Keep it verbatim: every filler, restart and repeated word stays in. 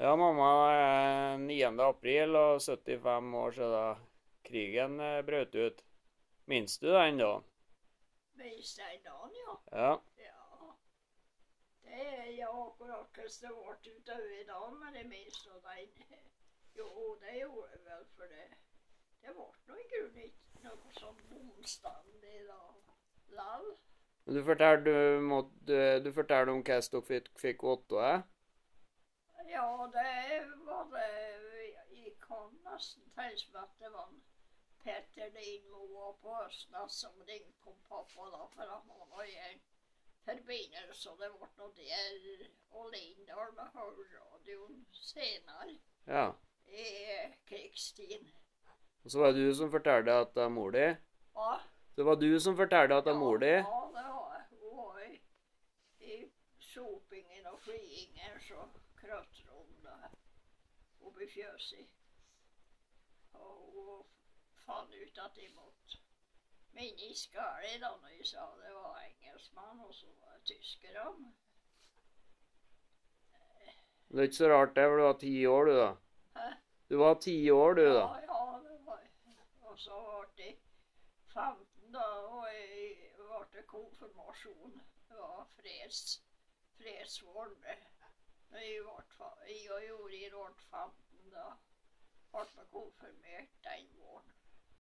Ja, mamma er niende april og syttifem år siden krigen eh, brøt ut. Minns du den da? Minns den dagen, ja. Ja. Ja. Det er jeg akkurat hvordan det ble utover i dag, men jeg minns nå den. Jo, det gjorde jeg vel, for det. Det ble noe i grunnen ikke noe sånn bomstandig da. Lall. Men du forteller, du, måtte, du forteller om hvordan dere fikk, fikk åtte, eh? Ja, det var det. Jeg kan nesten tenke meg at det var en Petter Lindmo på Østnes som ringte på pappa da, for han var i en forbindelse, og det ble noe der, og Lindahl med hørradioen senere Ja. i krigstiden. Og så var det du som fortalte at det er mor di? Hva? Det var du som fortalte at det er mor di? Ja, det var jeg. Hun var i, i sopingen og flyingen, så krøtter hun da oppe i fjøset. Og hun fant ut at de måtte minne i skali da, når jeg sa det var engelskmann, og så var det tyskerne. Det er ikke så rart det, for du var ti år du da. Hæ? Du var ti år du da. Ja, ja, det var jeg. Og så ble jeg femten da, og jeg ble konfirmasjon. Det var freds, fredsvård. Jeg ble, jeg og Jori ble femten da, ble jeg konfirmert den våren.